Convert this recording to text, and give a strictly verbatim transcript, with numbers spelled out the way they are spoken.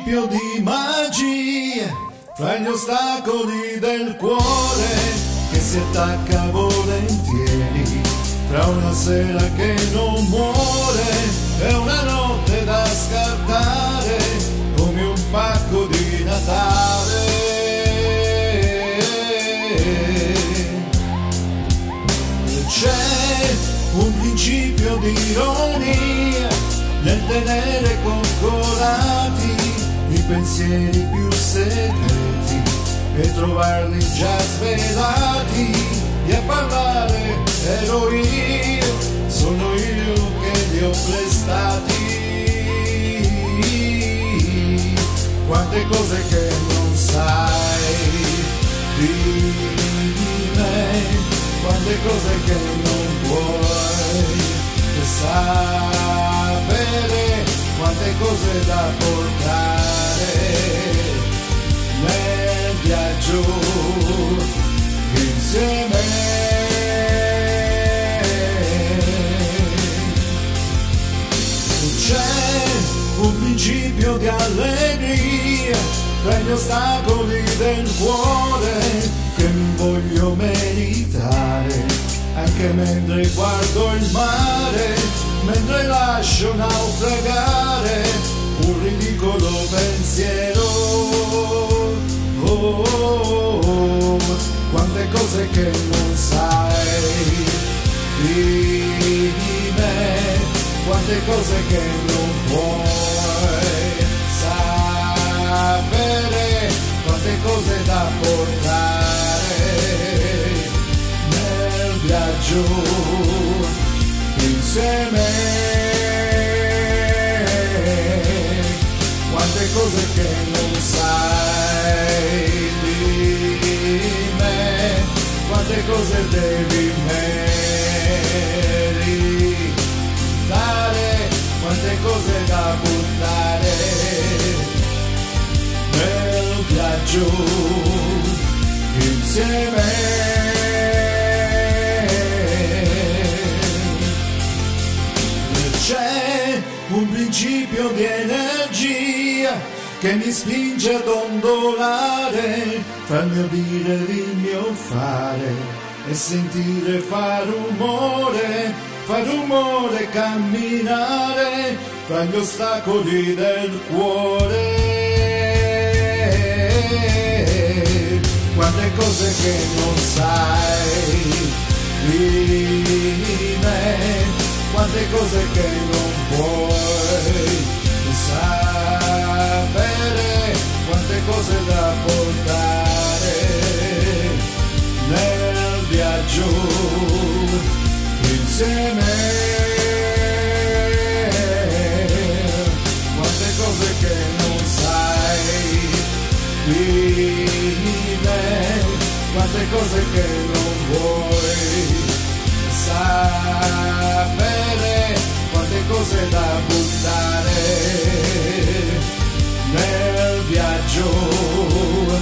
principio di magia fra gli ostacoli del cuore che si attacca volentieri, fra una sera che non muore e una notte da scartare come un pacco di Natale. C'è un principio di ironia nel tenere coccolati i pensieri più segreti e trovarli già svelati, e a parlare ero io, sono io che li ho prestati. Quante cose che non sai di me, quante cose che non puoi sapere, quante cose da portare nel viaggio insieme. C'è un principio di allegria tra gli ostacoli del cuore che mi voglio meritare, anche mentre guardo il mare, mentre lascio naufragare un ridicolo pensiero. Oh, oh, oh, quante cose che non sai di me, quante cose che non puoi sapere, quante cose da portare nel viaggio insieme. Quante cose che non sai di me, quante cose devi meritare, quante cose da buttare nel viaggio insieme. C'è un principio di energia che mi spinge ad ondolare fra il mio dire ed il mio fare e sentire fa rumore, fa rumore camminare fra gli ostacoli del cuore. Quante cose che non sai di me, quante cose che non puoi sapere, quante cose da portare nel viaggio insieme. Quante cose che non sai di me, quante cose che non vuoi sapere, quante cose da buttare nel viaggio